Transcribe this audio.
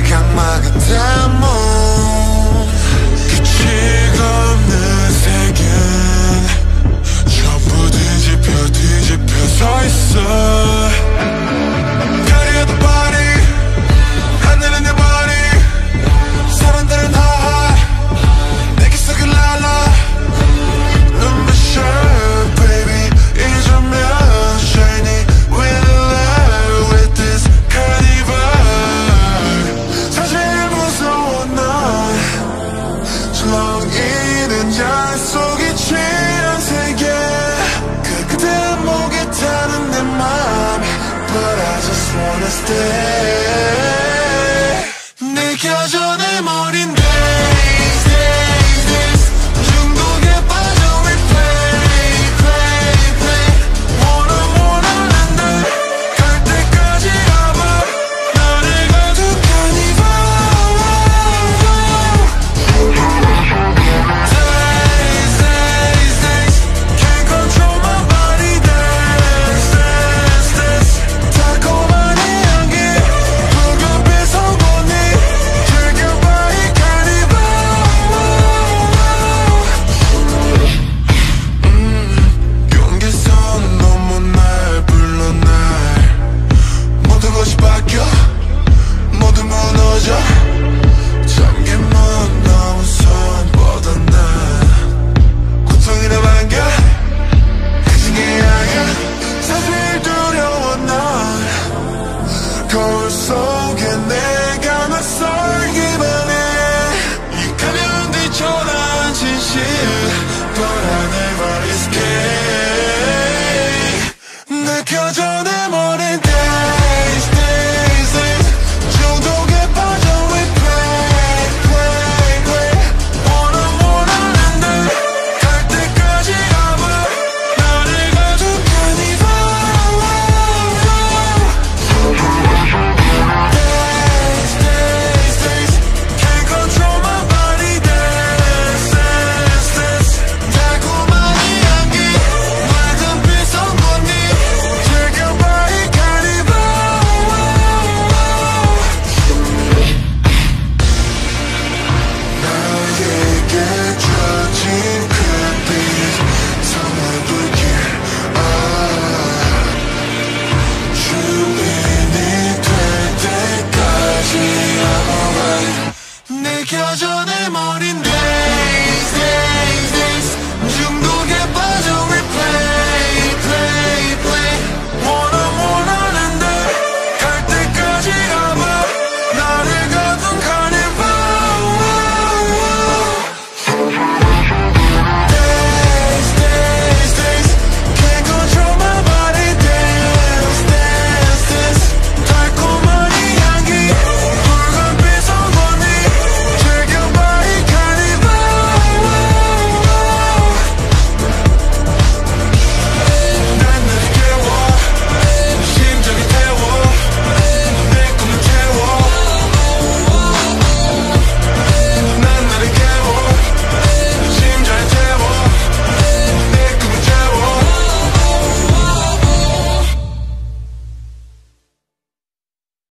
강마 같은 몸 끝이가 없는 세계 전부 뒤집혀 서 있어 별이 더 party 하늘은 내 body 사람들은 high 내게 속에 랄라 눈부셔 baby 잊으면 shiny with love with this carnival 사실 무서워 넌 술렁이는 약속이 취한 세계 그대 목에 타는 내 맘 But I just wanna stay 느껴져 내 머린데